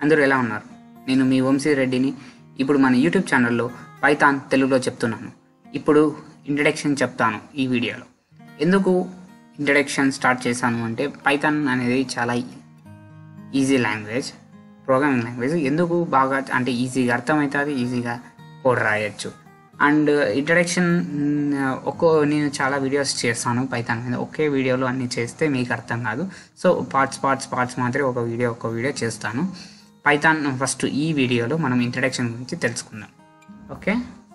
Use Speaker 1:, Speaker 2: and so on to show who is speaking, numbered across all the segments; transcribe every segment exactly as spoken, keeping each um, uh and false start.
Speaker 1: అందరూ ఎలా ఉన్నారు? నేను మీ వంశీ రెడ్డిని. ఇప్పుడు మన యూట్యూబ్ ఛానల్లో పైథాన్ తెలుగులో చెప్తున్నాను. ఇప్పుడు ఇంట్రడక్షన్ చెప్తాను ఈ వీడియోలో. ఎందుకు ఇంట్రడక్షన్ స్టార్ట్ చేశాను అంటే, పైథాన్ అనేది చాలా ఈజీ లాంగ్వేజ్, ప్రోగ్రామింగ్ లాంగ్వేజ్. ఎందుకు బాగా అంటే ఈజీగా అర్థమవుతుంది, ఈజీగా కోడ్ రాయొచ్చు. అండ్ ఇంట్రడక్షన్ ఒక్కో నేను చాలా వీడియోస్ చేస్తాను పైథాన్ మీద. ఒకే వీడియోలో అన్నీ చేస్తే మీకు అర్థం కాదు. సో పార్ట్స్ పార్ట్స్ పార్ట్స్ మాత్రమే ఒక వీడియో ఒక వీడియో చేస్తాను. పైథాన్ ఫస్ట్ ఈ వీడియోలో మనం ఇంట్రడక్షన్ గురించి తెలుసుకుందాం. Okay,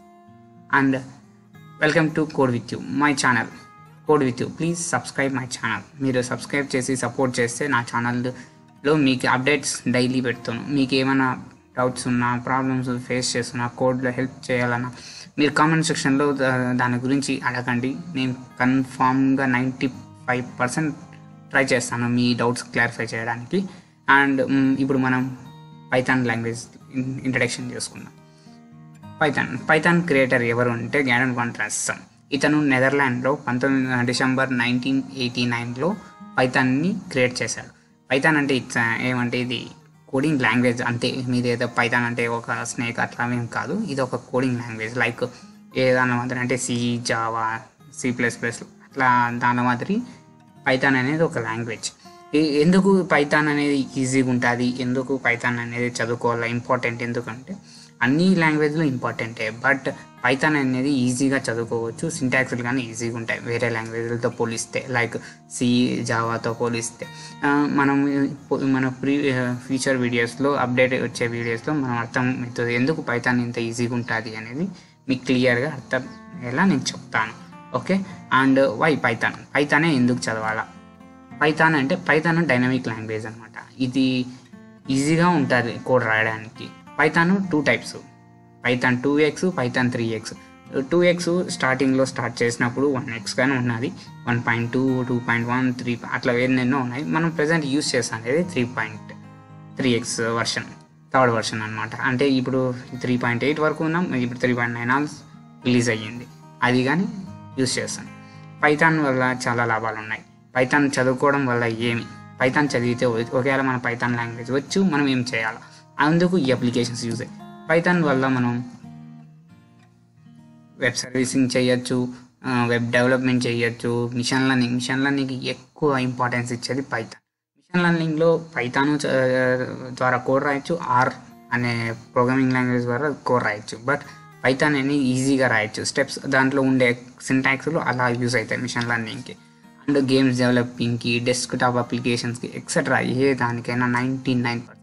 Speaker 1: and welcome to code with you, my channel code with you. Please subscribe my channel. మీరు సబ్స్క్రైబ్ చేసి సపోర్ట్ చేస్తే నా ఛానల్లో మీకు అప్డేట్స్ డైలీ పెడతాను. మీకు ఏమైనా డౌట్స్ ఉన్నా, ప్రాబ్లమ్స్ ఫేస్ చేస్తున్నా, కోడ్లో హెల్ప్ చేయాలన్నా మీరు కామెంట్ సెక్షన్లో దాని గురించి అడగండి. నేను కన్ఫామ్గా నైంటీ ఫైవ్ పర్సెంట్ ట్రై చేస్తాను మీ డౌట్స్ క్లారిఫై చేయడానికి. అండ్ ఇప్పుడు మనం పైథాన్ లాంగ్వేజ్ ఇంట్రడక్షన్ చేసుకుందాం. పైథాన్ పైథాన్ క్రియేటర్ ఎవరు అంటే గ్యాడన్ వాన్ రాస్సమ్. ఇతను నెదర్లాండ్లో పంతొమ్మిది డిసెంబర్ నైన్టీన్ ఎయిటీ నైన్లో పైథాన్ని క్రియేట్ చేశాడు. పైథాన్ అంటే ఇట్స్ ఏమంటే ఇది కోడింగ్ లాంగ్వేజ్ అంతే. మీరు ఏదో పైథాన్ అంటే ఒక స్నేక్ అట్లా ఏం కాదు. ఇది ఒక కోడింగ్ లాంగ్వేజ్. లైక్ ఏదైనా మాదిరి అంటే C, Java, C plus plus అట్లా దాని మాదిరి పైథాన్ అనేది ఒక లాంగ్వేజ్. ఎందుకు పైథాన్ అనేది ఈజీగా ఉంటుంది, ఎందుకు పైథాన్ అనేది చదువుకోవాలి ఇంపార్టెంట్ ఎందుకంటే అన్ని లాంగ్వేజ్లు ఇంపార్టెంటే, బట్ పైథాన్ అనేది ఈజీగా చదువుకోవచ్చు. సింటాక్స్లు కానీ ఈజీగా ఉంటాయి వేరే లాంగ్వేజ్లతో పోలిస్తే. లైక్ సి, జావాతో పోలిస్తే మనం మన ప్రీ ఫ్యూచర్ వీడియోస్లో అప్డేట్ వచ్చే వీడియోస్లో మనం అర్థం అవుతుంది ఎందుకు పైథాన్ ఇంత ఈజీగా ఉంటుంది అనేది మీకు క్లియర్గా అర్థం అయ్యేలా నేను చెప్తాను. ఓకే, అండ్ వై పైథాన్ పైథానే ఎందుకు చదవాలా? పైథాన్ అంటే పైథాన్ డైనమిక్ లాంగ్వేజ్ అనమాట. ఇది ఈజీగా ఉంటుంది కోడ్ రాయడానికి. Python two types, Python two X, Python three X. Two X స్టార్టింగ్లో స్టార్ట్ చేసినప్పుడు వన్ ఎక్స్ కానీ ఉన్నది, one point two two point one three అట్లా ఎన్నెన్నో ఉన్నాయి. మనం ప్రజెంట్ యూస్ చేస్తాం అనేది three point three X version, third version అనమాట. అంటే ఇప్పుడు త్రీ పాయింట్ ఎయిట్ వరకు ఉన్నాం, ఇప్పుడు three point nine also release అయ్యింది, అది కానీ యూస్ చేస్తాం. పైథాన్ వల్ల చాలా లాభాలు ఉన్నాయి. పైథాన్ చదువుకోవడం వల్ల ఏమి, పైథాన్ చదివితే ఒకవేళ మన పైథాన్ లాంగ్వేజ్ వచ్చు మనం ఏం చేయాలి, అందుకు ఈ అప్లికేషన్స్ యూజ్ అయ్యి. పైథాన్ వల్ల మనం వెబ్ సర్వీసింగ్ చేయొచ్చు, వెబ్ డెవలప్మెంట్ చేయొచ్చు, మిషన్ లెర్నింగ్ మిషన్ లెర్నింగ్కి ఎక్కువ ఇంపార్టెన్స్ ఇచ్చేది పైథాన్. మిషన్ లెర్నింగ్లో పైథాన్ ద్వారా కోడ్ రాయొచ్చు, ఆర్ అనే ప్రోగ్రామింగ్ లాంగ్వేజ్ ద్వారా కోడ్ రాయొచ్చు. బట్ పైథాన్ అనేది ఈజీగా రాయొచ్చు. స్టెప్స్ దాంట్లో ఉండే సింటాక్స్లు అలా యూజ్ అవుతాయి మిషన్ లెర్నింగ్కి. అండ్ గేమ్స్ డెవలపింగ్కి, డెస్క్టాప్ అప్లికేషన్స్కి ఎక్సెట్రా ఏ దానికైనా ninety nine percent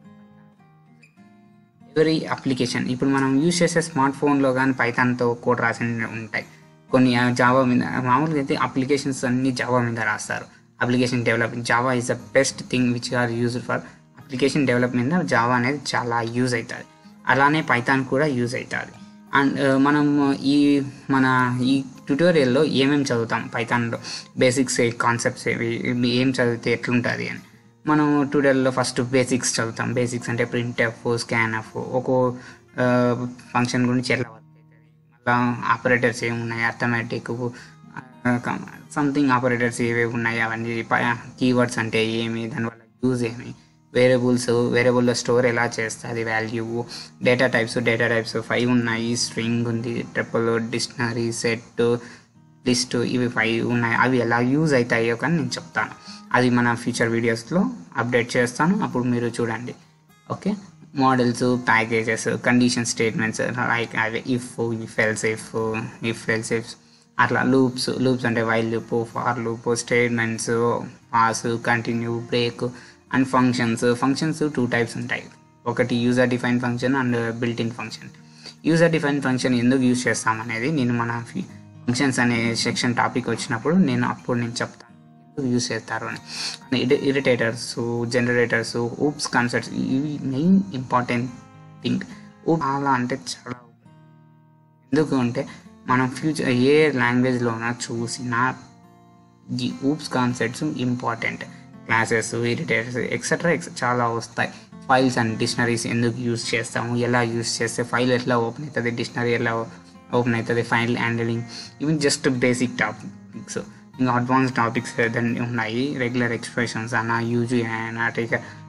Speaker 1: every application. ఇప్పుడు మనం యూజ్ చేసే స్మార్ట్ ఫోన్లో కానీ పైథాన్తో కోడ్ రాసి ఉంటాయి. కొన్ని జావా మీద, మామూలుగా అయితే అప్లికేషన్స్ అన్ని జావా మీద రాస్తారు. Application developing Java is the best thing which are used for application development. Java అనేది చాలా యూజ్ అవుతుంది. అలానే పైథాన్ కూడా యూజ్ అవుతుంది. అండ్ మనం ఈ మన ఈ ట్యుటోరియల్లో ఏమేమి చదువుతాం పైథాన్లో, బేసిక్స్ కాన్సెప్ట్స్ ఏవి, ఏం చదివితే ఎట్లుంటుంది అని మనం ట్యుటోరియల్లో ఫస్ట్ బేసిక్స్ చదువుతాం. బేసిక్స్ అంటే ప్రింట్ఎఫ్, స్కాన్ఎఫ్, ఒక్కో ఫంక్షన్ గురించి ఎట్లా వర్క్ అవుతుంది, మళ్ళీ ఆపరేటర్స్ ఏమున్నాయి, అర్థమెటిక్ సంథింగ్ ఆపరేటర్స్ ఏవేవి ఉన్నాయి, అవన్నీ కీవర్డ్స్ అంటే ఏమి, దానివల్ల యూజ్ ఏమి, వేరియబుల్స్ వేరియబుల్లో స్టోర్ ఎలా చేస్తుంది value, data types data types five ఉన్నాయి, స్ట్రింగ్ ఉంది, ట్రిపుల్, డిక్షనరీ, సెట్, లిస్ట్, ఇవి ఫైవ్ ఉన్నాయి. అవి ఎలా యూజ్ అవుతాయో కానీ నేను చెప్తాను. అది మన ఫ్యూచర్ వీడియోస్లో అప్డేట్ చేస్తాను, అప్పుడు మీరు చూడండి. Okay, models, packages, condition statements like అవి if, if else if, if else if అట్లా, లూప్స్ లూప్స్ అంటే while loop, for loop, statements, pass, continue, break, and functions. Functions two types ఉంటాయి, ఒకటి user define function and built in function. User define function ఎందుకు use చేస్తామనేది నేను మన functions అనే section topic వచ్చినప్పుడు నేను అప్పుడు నేను చెప్తాను యూజ్ చేస్తారు అని. ఇరిటేటర్స్, జనరేటర్స్, ఊప్స్ కాన్సెప్ట్స్, ఇవి మెయిన్ ఇంపార్టెంట్ థింగ్. ఊప్ చాలా అంటే చాలా, ఎందుకు అంటే మనం ఫ్యూచర్ ఏ లాంగ్వేజ్లోనా చూసినా ఈ oops concepts important. Classes, iterators etcetera ఎక్స్ చాలా వస్తాయి. ఫైల్స్ అండ్ డిక్షనరీస్ ఎందుకు యూజ్ చేస్తాము, ఎలా యూజ్ చేస్తే ఫైల్ ఎట్లా ఓపెన్ అవుతుంది, డిక్షనరీ ఎలా ఓపెన్ అవుతుంది, ఫైల్ హ్యాండిలింగ్, ఇవి జస్ట్ బేసిక్ టాపిక్స్. ఇంకా అడ్వాన్స్ టాపిక్స్ ఏదైనా ఉన్నాయి, రెగ్యులర్ ఎక్స్ప్రెషన్స్ అన్న, యూజ్ అయినా, ఇక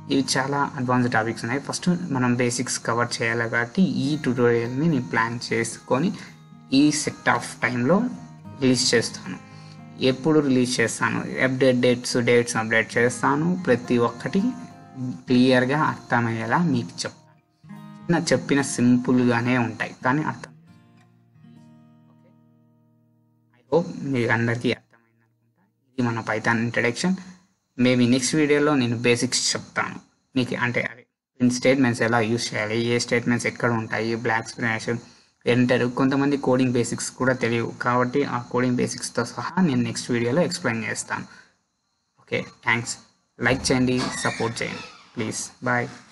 Speaker 1: ఇవి చాలా అడ్వాన్స్డ్ టాపిక్స్ ఉన్నాయి. ఫస్ట్ మనం బేసిక్స్ కవర్ చేయాలి కాబట్టి ఈ ట్యూటోరియల్ని నేను ప్లాన్ చేసుకొని ఈ సెట్ ఆఫ్ టైంలో రిలీజ్ చేస్తాను. ఎప్పుడు రిలీజ్ చేస్తాను, అప్డేట్ డేట్స్ డేట్స్ అప్డేట్ చేస్తాను. ప్రతి ఒక్కటి క్లియర్గా అర్థమయ్యేలా మీకు చెప్తాను. చిన్న చెప్పిన సింపుల్గానే ఉంటాయి కానీ అర్థం. ఓకే, ఐ హోప్ మీకు అందరికీ అర్థమైంది అనుకుంటా. ఇది మన పైథాన్ ఇంట్రడక్షన్. మేబీ నెక్స్ట్ వీడియోలో నేను బేసిక్స్ చెప్తాను మీకు. అంటే అదే ప్రింట్ స్టేట్మెంట్స్ ఎలా యూస్ చేయాలి, ఏ స్టేట్మెంట్స్ ఎక్కడ ఉంటాయి, బ్లాక్ ఎక్స్ప్లెనేషన్, ఎంటర్. కొంతమంది కోడింగ్ బేసిక్స్ కూడా తెలియవు కాబట్టి ఆ కోడింగ్ బేసిక్స్తో సహా నేను నెక్స్ట్ వీడియోలో ఎక్స్ప్లెయిన్ చేస్తాను. Okay, thanks. లైక్ చేయండి, సపోర్ట్ చేయండి ప్లీజ్. బాయ్.